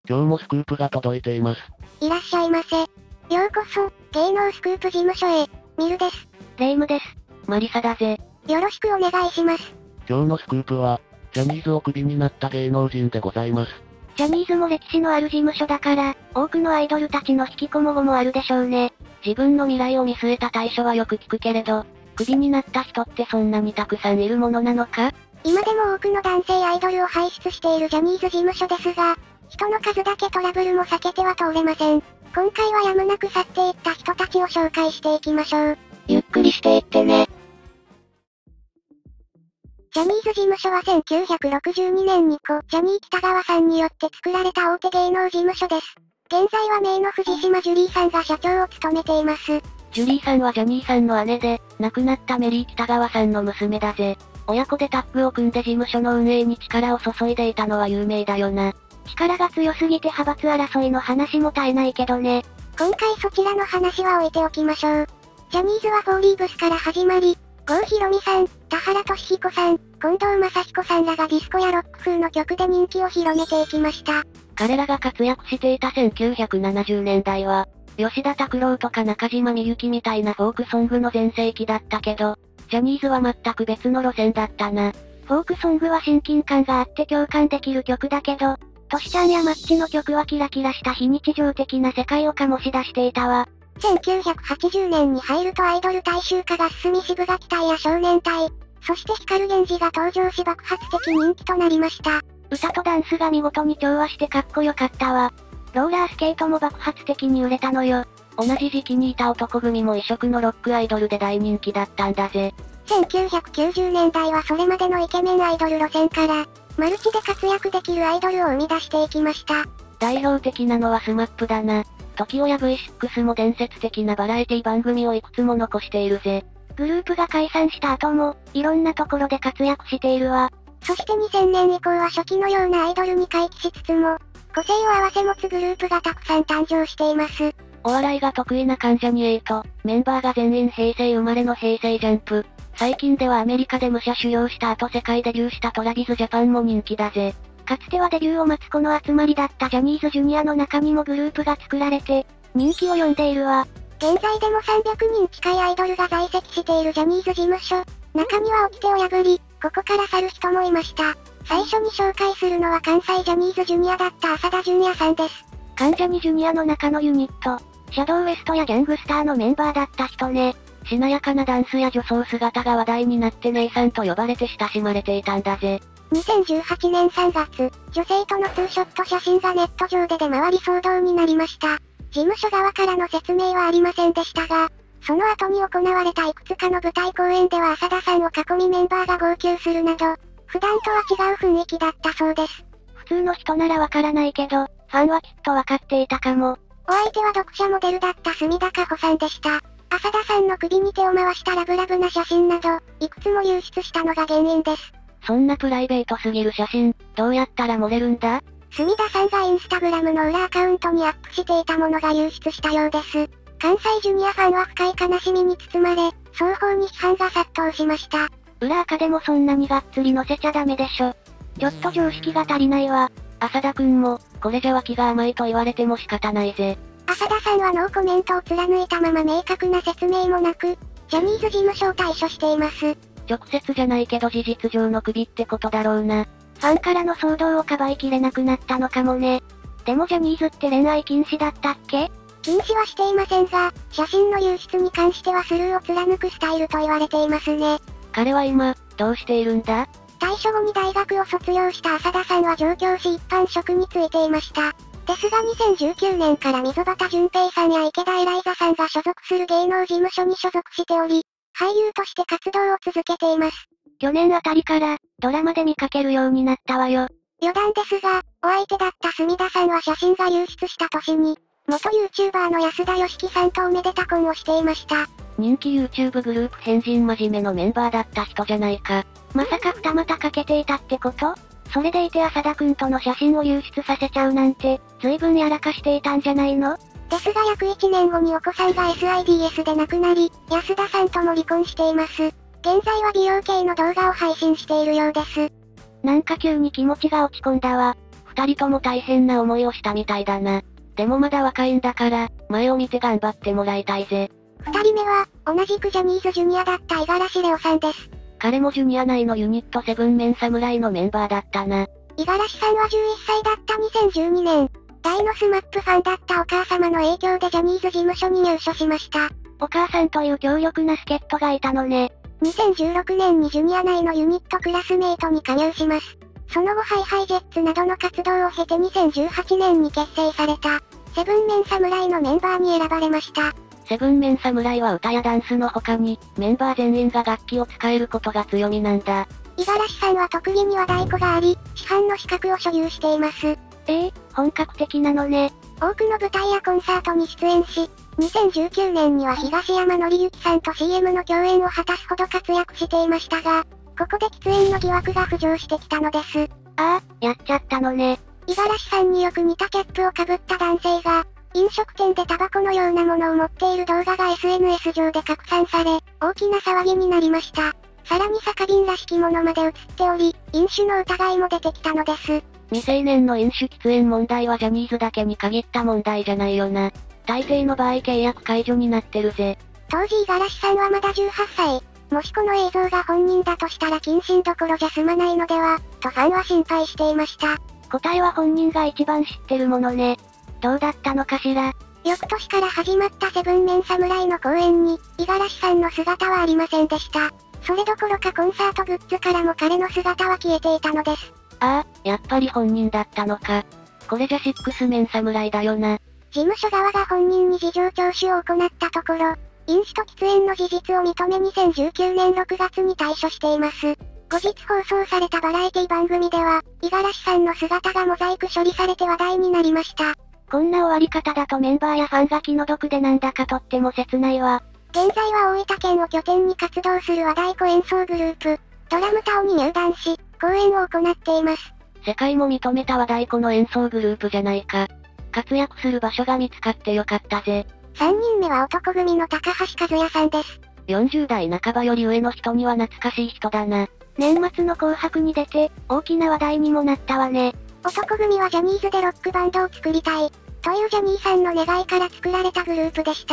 今日もスクープが届いています。 いらっしゃいませ。ようこそ、芸能スクープ事務所へ。ミルです。 レイムです。マリサだぜ。 よろしくお願いします。 今日のスクープは、ジャニーズをクビになった芸能人でございます。 ジャニーズも歴史のある事務所だから、多くのアイドルたちの引きこもごもあるでしょうね。自分の未来を見据えた対処はよく聞くけれど、クビになった人ってそんなにたくさんいるものなのか？ 今でも多くの男性アイドルを輩出しているジャニーズ事務所ですが、人の数だけトラブルも避けては通れません。今回はやむなく去っていった人たちを紹介していきましょう。 ゆっくりしていってね。 ジャニーズ事務所は1962年にジャニー喜多川さんによって作られた大手芸能事務所です。現在は名の藤島ジュリーさんが社長を務めています。 ジュリーさんはジャニーさんの姉で、亡くなったメリー喜多川さんの娘だぜ。親子でタッグを組んで事務所の運営に力を注いでいたのは有名だよな。 力が強すぎて派閥争いの話も絶えないけどね。今回そちらの話は置いておきましょう。ジャニーズはフォーリーブスから始まり、郷ひろみさん、田原俊彦さん、近藤正彦さんらがディスコやロック風の曲で人気を広めていきました。 彼らが活躍していた1970年代は、吉田拓郎とか中島みゆきみたいなフォークソングの全盛期だったけど、ジャニーズは全く別の路線だったな。 フォークソングは親近感があって共感できる曲だけど、トシちゃんやマッチの曲はキラキラした非日常的な世界を醸し出していたわ。1980年に入るとアイドル大衆化が進みシブガキ隊や少年隊、そして光源氏が登場し爆発的人気となりました。歌とダンスが見事に調和してかっこよかったわ。ローラースケートも爆発的に売れたのよ。 同じ時期にいた男組も異色のロックアイドルで大人気だったんだぜ。 1990年代はそれまでのイケメンアイドル路線から、マルチで活躍できるアイドルを生み出していきました。 代表的なのはスマップだな。TOKIOや V6 も伝説的なバラエティ番組をいくつも残しているぜ。 グループが解散した後も、いろんなところで活躍しているわ。そして2000年以降は初期のようなアイドルに回帰しつつも、個性を合わせ持つグループがたくさん誕生しています。 お笑いが得意な関ジャニ∞、メンバーが全員平成生まれの平成ジャンプ。最近ではアメリカで武者修行した後世界デビューしたトラビスジャパンも人気だぜ。 かつてはデビューを待つ子の集まりだったジャニーズジュニアの中にもグループが作られて、人気を呼んでいるわ。現在でも300人近いアイドルが在籍しているジャニーズ事務所。中には掟を破り、ここから去る人もいました。最初に紹介するのは関西ジャニーズジュニアだった浅田純也さんです。関ジャニジュニアの中のユニット、シャドウエストやギャングスターのメンバーだった人ね。 しなやかなダンスや女装姿が話題になって姉さんと呼ばれて親しまれていたんだぜ。 2018年3月、女性とのツーショット写真がネット上で出回り騒動になりました。事務所側からの説明はありませんでしたが、その後に行われたいくつかの舞台公演では浅田さんを囲みメンバーが号泣するなど、普段とは違う雰囲気だったそうです。普通の人ならわからないけど、ファンはきっとわかっていたかも。お相手は読者モデルだった隅田佳穂さんでした。浅田さんの首に手を回したラブラブな写真など、いくつも流出したのが原因です。 そんなプライベートすぎる写真、どうやったら漏れるんだ？ 隅田さんがインスタグラムの裏アカウントにアップしていたものが流出したようです。関西ジュニアファンは深い悲しみに包まれ、双方に批判が殺到しました。裏アカでもそんなにがっつり載せちゃダメでしょ。ちょっと常識が足りないわ。 浅田くんも、これじゃ脇が甘いと言われても仕方ないぜ。 浅田さんはノーコメントを貫いたまま明確な説明もなく、ジャニーズ事務所を退所しています。 直接じゃないけど事実上のクビってことだろうな。 ファンからの騒動をかばいきれなくなったのかもね。でもジャニーズって恋愛禁止だったっけ？禁止はしていませんが、写真の流出に関してはスルーを貫くスタイルと言われていますね。 彼は今、どうしているんだ？ 退所後に大学を卒業した浅田さんは上京し一般職に就いていました。ですが2019年から溝端淳平さんや池田エライザさんが所属する芸能事務所に所属しており、俳優として活動を続けています。去年あたりから、ドラマで見かけるようになったわよ。余談ですが、お相手だった隅田さんは写真が流出した年に、元 YouTuber の安田義樹さんとおめでた婚をしていました。 人気 YouTube グループ変人真面目のメンバーだった人じゃないか。 まさか二股かけていたってこと？それでいて浅田くんとの写真を流出させちゃうなんて、随分やらかしていたんじゃないの？ですが約1年後にお子さんが SIDS で亡くなり、安田さんとも離婚しています。現在は美容系の動画を配信しているようです。なんか急に気持ちが落ち込んだわ。 二人とも大変な思いをしたみたいだな。でもまだ若いんだから、前を見て頑張ってもらいたいぜ。 二人目は、同じくジャニーズジュニアだった五十嵐レオさんです。 彼もジュニア内のユニットセブンメン侍のメンバーだったな。 五十嵐さんは11歳だった2012年、大のスマップファンだったお母様の影響でジャニーズ事務所に入所しました。 お母さんという強力な助っ人がいたのね。 2016年にジュニア内のユニットクラスメイトに加入します。その後HiHiJetsなどの活動を経て2018年に結成された、セブンメン侍のメンバーに選ばれました。 セブンメン侍は歌やダンスの他に、メンバー全員が楽器を使えることが強みなんだ。 五十嵐さんは特技には太鼓があり、師範の資格を所有しています。 本格的なのね。 多くの舞台やコンサートに出演し、2019年には東山紀之さんと CM の共演を果たすほど活躍していましたが、ここで喫煙の疑惑が浮上してきたのです。 やっちゃったのね。 五十嵐さんによく似たキャップをかぶった男性が、飲食店でタバコのようなものを持っている動画が SNS 上で拡散され、大きな騒ぎになりました。さらに酒瓶らしきものまで映っており、飲酒の疑いも出てきたのです。 未成年の飲酒喫煙問題はジャニーズだけに限った問題じゃないよな。大抵の場合契約解除になってるぜ。 当時五十嵐さんはまだ18歳。もしこの映像が本人だとしたら謹慎どころじゃ済まないのでは、とファンは心配していました。 答えは本人が一番知ってるものね。どうだったのかしら。 翌年から始まったセブンメン侍の公演に、五十嵐さんの姿はありませんでした。それどころかコンサートグッズからも彼の姿は消えていたのです。 やっぱり本人だったのか。これじゃシックスメン侍だよな。 事務所側が本人に事情聴取を行ったところ、飲酒と喫煙の事実を認め2019年6月に退所しています。後日放送されたバラエティ番組では、五十嵐さんの姿がモザイク処理されて話題になりました。 こんな終わり方だとメンバーやファンが気の毒でなんだかとっても切ないわ。 現在は大分県を拠点に活動する和太鼓演奏グループ、ドラムタオに入団し、公演を行っています。 世界も認めた和太鼓の演奏グループじゃないか。活躍する場所が見つかってよかったぜ。 3人目は男組の高橋和也さんです。 40代半ばより上の人には懐かしい人だな。年末の紅白に出て、大きな話題にもなったわね。 男組はジャニーズでロックバンドを作りたい、というジャニーさんの願いから作られたグループでした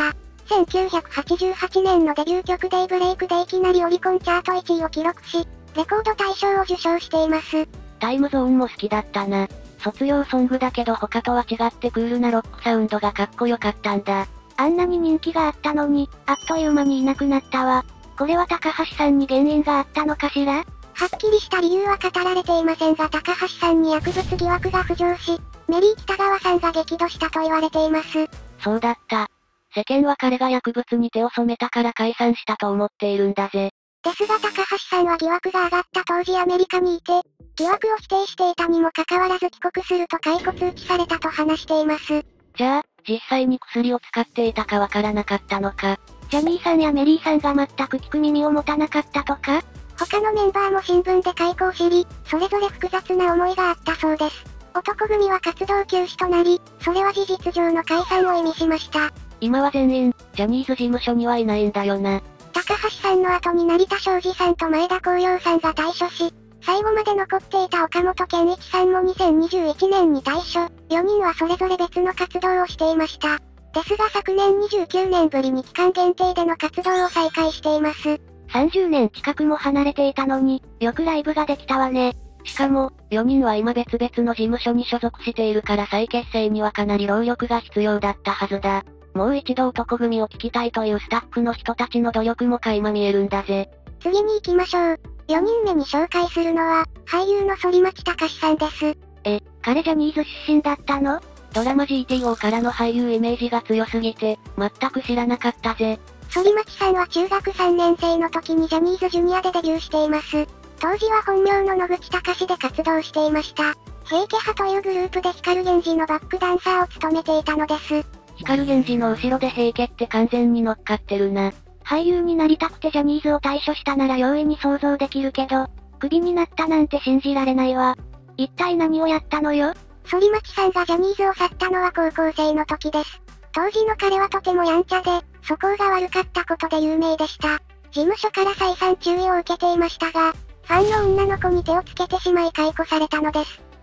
。1988年のデビュー曲デイブレイクでいきなりオリコンチャート1位を記録し、レコード大賞を受賞しています。 タイムゾーンも好きだったな。卒業ソングだけど他とは違ってクールなロックサウンドがかっこよかったんだ。 あんなに人気があったのに、あっという間にいなくなったわ。これは高橋さんに原因があったのかしら？ はっきりした理由は語られていませんが高橋さんに薬物疑惑が浮上し、メリー北川さんが激怒したと言われています。 そうだった。世間は彼が薬物に手を染めたから解散したと思っているんだぜ。 ですが高橋さんは疑惑が上がった当時アメリカにいて、疑惑を否定していたにもかかわらず帰国すると解雇通知されたと話しています。 じゃあ、実際に薬を使っていたかわからなかったのか。 ジャニーさんやメリーさんが全く聞く耳を持たなかったとか？他のメンバーも新聞で解雇を知り、それぞれ複雑な思いがあったそうです。男組は活動休止となり、それは事実上の解散を意味しました。 今は全員、ジャニーズ事務所にはいないんだよな。 高橋さんの後に成田庄司さんと前田光陽さんが退所し、最後まで残っていた岡本健一さんも2021年に退所、4人はそれぞれ別の活動をしていました。ですが昨年29年ぶりに期間限定での活動を再開しています。 30年近くも離れていたのに、よくライブができたわね。しかも、4人は今別々の事務所に所属しているから再結成にはかなり労力が必要だったはずだ。もう一度男組を聞きたいというスタッフの人たちの努力も垣間見えるんだぜ。 次に行きましょう。4人目に紹介するのは、俳優の反町隆史さんです。 彼ジャニーズ出身だったの？ドラマ GTO からの俳優イメージが強すぎて、全く知らなかったぜ。 反町さんは中学3年生の時にジャニーズジュニアでデビューしています。当時は本名の野口隆史で活動していました。平家派というグループで光源氏のバックダンサーを務めていたのです。 光源氏の後ろで平家って完全に乗っかってるな。 俳優になりたくてジャニーズを退所したなら容易に想像できるけど、クビになったなんて信じられないわ。一体何をやったのよ？反町さんがジャニーズを去ったのは高校生の時です。当時の彼はとてもやんちゃで、素行が悪かったことで有名でした。事務所から再三注意を受けていましたが、ファンの女の子に手をつけてしまい解雇されたのです。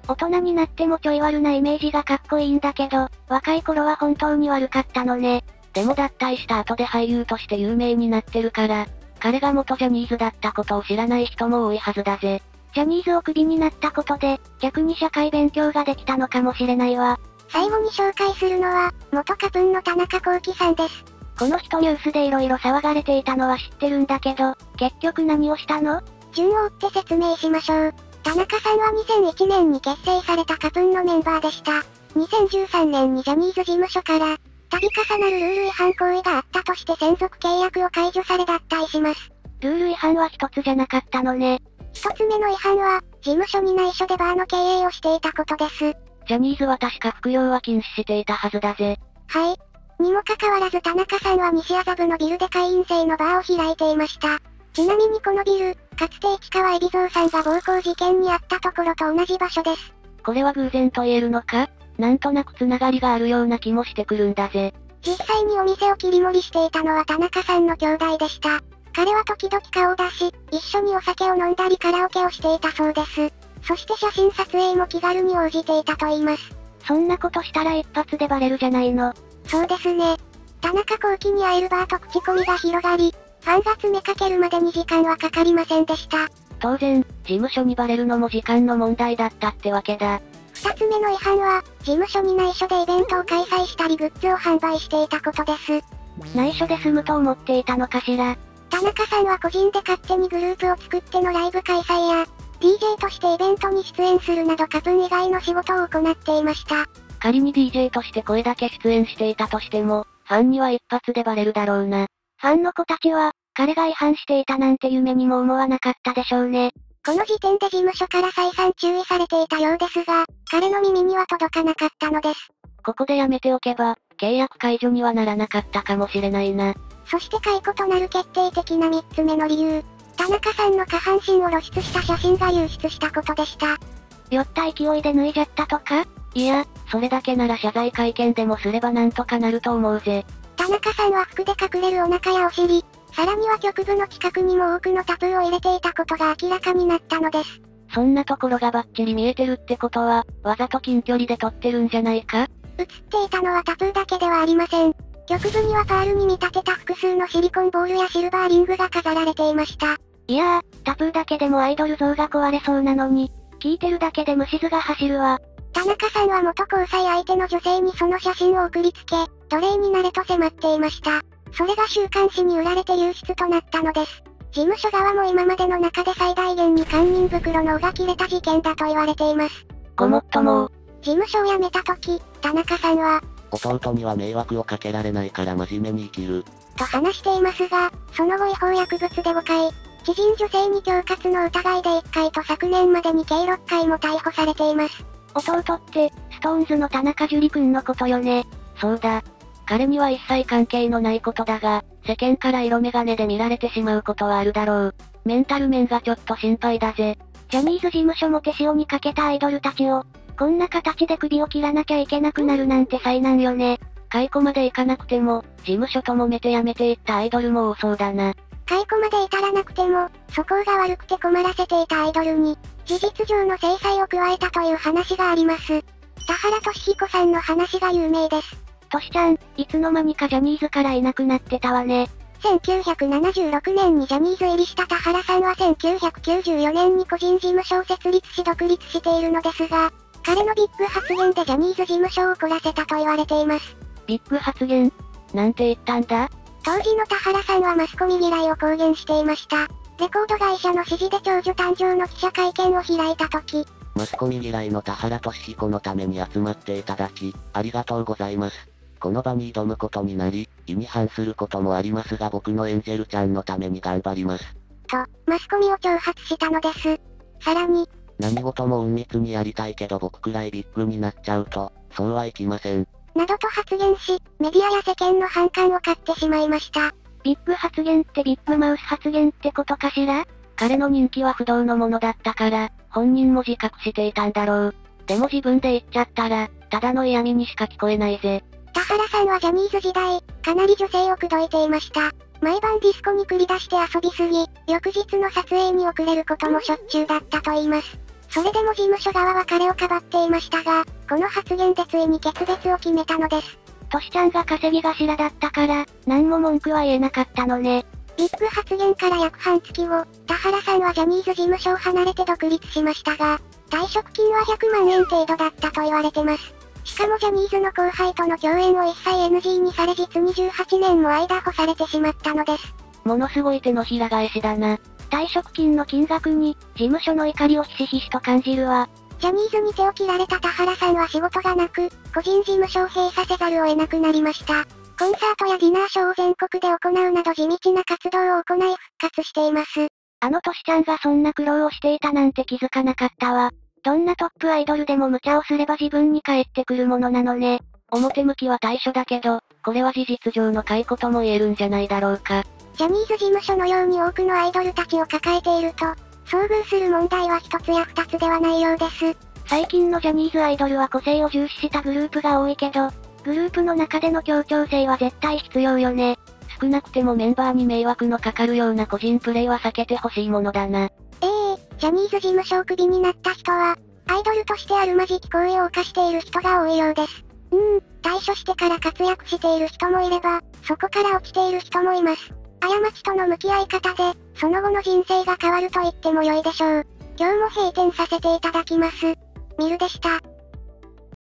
大人になってもちょい悪なイメージがかっこいいんだけど、若い頃は本当に悪かったのね。でも脱退した後で俳優として有名になってるから、彼が元ジャニーズだったことを知らない人も多いはずだぜ。ジャニーズをクビになったことで、逆に社会勉強ができたのかもしれないわ。 最後に紹介するのは、元カプンの田中聖さんです。 この人ニュースで色々騒がれていたのは知ってるんだけど、結局何をしたの？ 順を追って説明しましょう。田中さんは2001年に結成されたカプンのメンバーでした。2013年にジャニーズ事務所から、度重なるルール違反行為があったとして専属契約を解除され脱退します。 ルール違反は一つじゃなかったのね。 一つ目の違反は、事務所に内緒でバーの経営をしていたことです。 ジャニーズは確か服用は禁止していたはずだぜ。 はい。にもかかわらず田中さんは西麻布のビルで会員制のバーを開いていました。ちなみにこのビル、かつて市川海老蔵さんが暴行事件に遭ったところと同じ場所です。 これは偶然と言えるのか？なんとなくつながりがあるような気もしてくるんだぜ。 実際にお店を切り盛りしていたのは田中さんの兄弟でした。彼は時々顔を出し、一緒にお酒を飲んだりカラオケをしていたそうです。そして写真撮影も気軽に応じていたと言います。 そんなことしたら一発でバレるじゃないの。 そうですね。田中聖に会えるバーと口コミが広がり、ファンが詰めかけるまでに時間はかかりませんでした。 当然、事務所にバレるのも時間の問題だったってわけだ。 二つ目の違反は、事務所に内緒でイベントを開催したりグッズを販売していたことです。 内緒で済むと思っていたのかしら。 田中さんは個人で勝手にグループを作ってのライブ開催や、DJ としてイベントに出演するなどカプン以外の仕事を行っていました。 仮に DJ として声だけ出演していたとしても、ファンには一発でバレるだろうな。ファンの子たちは、彼が違反していたなんて夢にも思わなかったでしょうね。 この時点で事務所から再三注意されていたようですが、彼の耳には届かなかったのです。 ここでやめておけば、契約解除にはならなかったかもしれないな。 そして解雇となる決定的な3つ目の理由。田中さんの下半身を露出した写真が流出したことでした。 酔った勢いで脱いじゃったとか？いや、それだけなら謝罪会見でもすればなんとかなると思うぜ。 田中さんは服で隠れるお腹やお尻、さらには局部の近くにも多くのタトゥーを入れていたことが明らかになったのです。 そんなところがバッチリ見えてるってことは、わざと近距離で撮ってるんじゃないか？ 写っていたのはタトゥーだけではありません。局部にはパールに見立てた複数のシリコンボールやシルバーリングが飾られていました。 いやー、タトゥーだけでもアイドル像が壊れそうなのに、聞いてるだけで虫唾が走るわ。 田中さんは元交際相手の女性にその写真を送りつけ、奴隷になれと迫っていました。それが週刊誌に売られて流出となったのです。事務所側も今までの中で最大限に堪忍袋の緒が切れた事件だと言われています。 ごもっとも。 事務所を辞めた時、田中さんは、 弟には迷惑をかけられないから真面目に生きる。 と話していますが、その後違法薬物で5回、知人女性に恐喝の疑いで1回と昨年までに計6回も逮捕されています。 弟って、ストーンズの田中樹くんのことよね。そうだ。彼には一切関係のないことだが、世間から色眼鏡で見られてしまうことはあるだろう。メンタル面がちょっと心配だぜ。 ジャニーズ事務所も手塩にかけたアイドルたちを、こんな形で首を切らなきゃいけなくなるなんて災難よね。 解雇までいかなくても、事務所と揉めて辞めていったアイドルも多そうだな。 解雇まで至らなくても、素行が悪くて困らせていたアイドルに、事実上の制裁を加えたという話があります。田原俊彦さんの話が有名です。 トシちゃん、いつの間にかジャニーズからいなくなってたわね。 1976年にジャニーズ入りした田原さんは1994年に個人事務所を設立し独立しているのですが、彼のビッグ発言でジャニーズ事務所を怒らせたと言われています。 ビッグ発言？なんて言ったんだ？ 当時の田原さんはマスコミ嫌いを公言していました。レコード会社の指示で長女誕生の記者会見を開いた時、 マスコミ嫌いの田原俊彦のために集まっていただき、ありがとうございます。この場に挑むことになり、意に反することもありますが僕のエンジェルちゃんのために頑張ります。 と、マスコミを挑発したのです。さらに、 何事も隠密にやりたいけど僕くらいビッグになっちゃうと、そうはいきません。 などと発言し、メディアや世間の反感を買ってしまいました。 ビッグ発言ってビッグマウス発言ってことかしら？彼の人気は不動のものだったから、本人も自覚していたんだろう。でも自分で言っちゃったら、ただの嫌味にしか聞こえないぜ。 田原さんはジャニーズ時代、かなり女性を口説いていました。毎晩ディスコに繰り出して遊びすぎ、翌日の撮影に遅れることもしょっちゅうだったと言います。 それでも事務所側は彼をかばっていましたが、この発言でついに決別を決めたのです。 トシちゃんが稼ぎ頭だったから、何も文句は言えなかったのね。 ビッグ発言から約半月後、田原さんはジャニーズ事務所を離れて独立しましたが、退職金は100万円程度だったと言われてます。しかもジャニーズの後輩との共演を一切 NG にされ実に18年も間干されてしまったのです。 ものすごい手のひら返しだな。退職金の金額に、事務所の怒りをひしひしと感じるわ。 ジャニーズに手を切られた田原さんは仕事がなく、個人事務所を閉鎖せざるを得なくなりました。コンサートやディナーショーを全国で行うなど地道な活動を行い復活しています。 トシちゃんがそんな苦労をしていたなんて気づかなかったわ。どんなトップアイドルでも無茶をすれば自分に返ってくるものなのね。表向きは対処だけど、これは事実上の解雇とも言えるんじゃないだろうか。 ジャニーズ事務所のように多くのアイドルたちを抱えていると、遭遇する問題は一つや二つではないようです。 最近のジャニーズアイドルは個性を重視したグループが多いけど、グループの中での協調性は絶対必要よね。少なくてもメンバーに迷惑のかかるような個人プレイは避けてほしいものだな。 ジャニーズ事務所をクビになった人は、アイドルとしてあるまじき行為を犯している人が多いようです。退所してから活躍している人もいれば、そこから落ちている人もいます。過ちとの向き合い方で、その後の人生が変わると言っても良いでしょう。今日も閉店させていただきます。ミルでした。